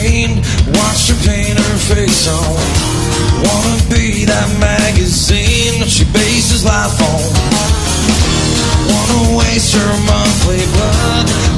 screen, watch her paint her face on. Wanna be that magazine she bases life on. Wanna waste her monthly blood